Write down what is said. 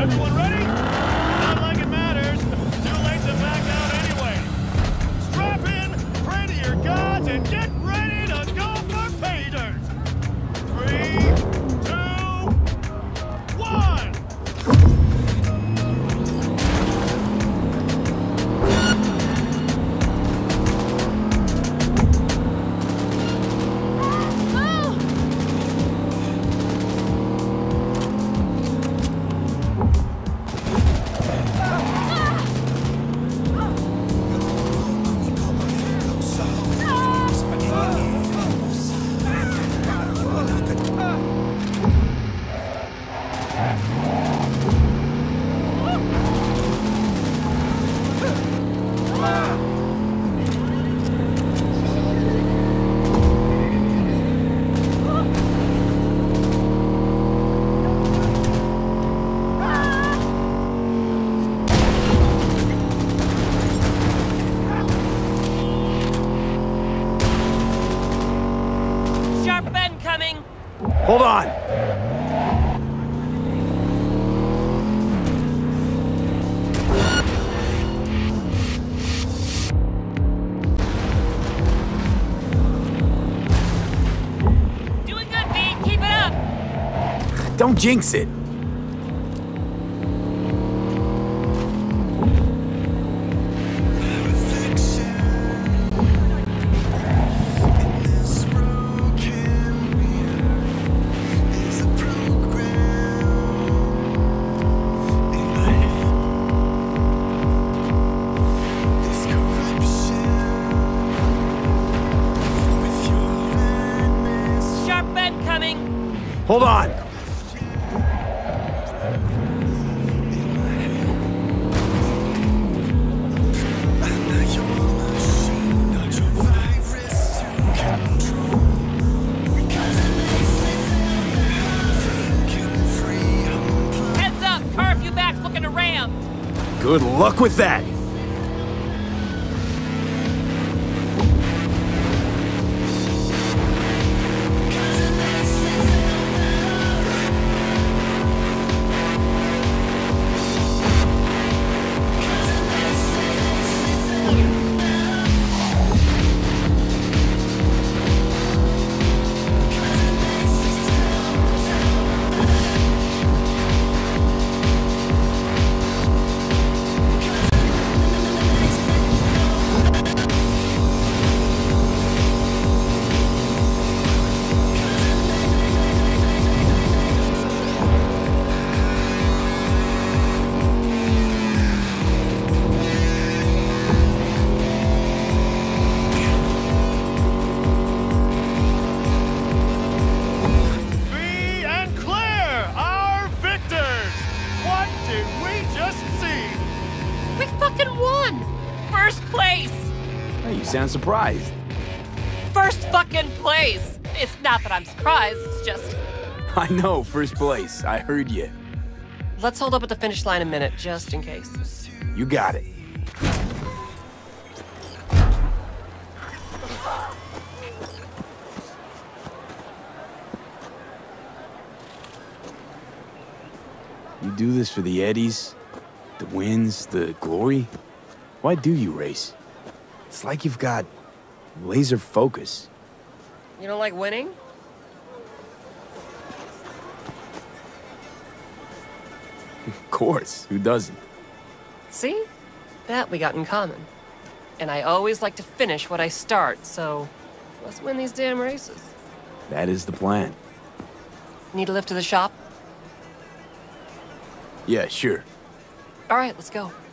Everyone ready? Not like it matters. Too late to back out anyway. Strap in, pray to your gods, and get ready to go for pay dirt. 3, 2, 1. Hold on! Doing good, B. Keep it up! Don't jinx it! Hold on! Heads up! Car a few backs looking to ram! Good luck with that! You sound surprised. First fucking place! It's not that I'm surprised, it's just... I know, first place. I heard you. Let's hold up at the finish line a minute, just in case. You got it. You do this for the eddies, the wins, the glory? Why do you race? It's like you've got laser focus. You don't like winning? Of course, who doesn't? See? That we got in common. And I always like to finish what I start, so let's win these damn races. That is the plan. Need a lift to the shop? Yeah, sure. All right, let's go.